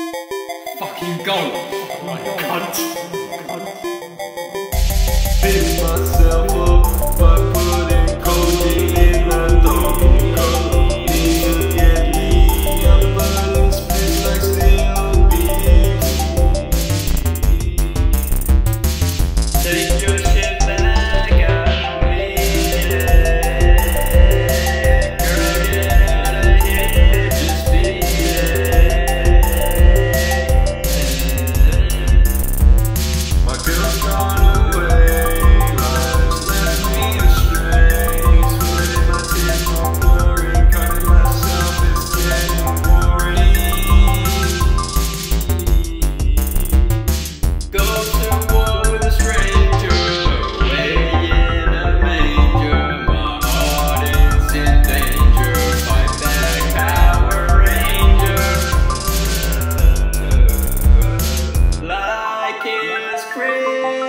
Fucking go! Cunt. Fix myself up by putting codeine in my dog. Codeine get me up, but it spits like steel beams. Take your shit back out of me, yeah. Girl, get out of here, just beat it. My girl's gone away. It's Christmas.